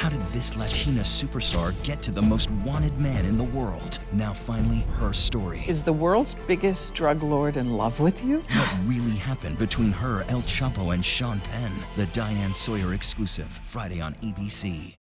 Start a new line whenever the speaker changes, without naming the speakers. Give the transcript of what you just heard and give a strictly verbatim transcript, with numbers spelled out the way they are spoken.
How did this Latina superstar get to the most wanted man in the world? Now finally, her story.
Is the world's biggest drug lord in love with you?
What really happened between her, El Chapo, and Sean Penn? The Diane Sawyer Exclusive, Friday on A B C.